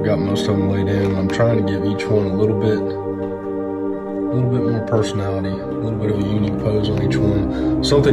got most of them laid in. I'm trying to give each one a little bit more personality, a little bit of a unique pose on each one. Something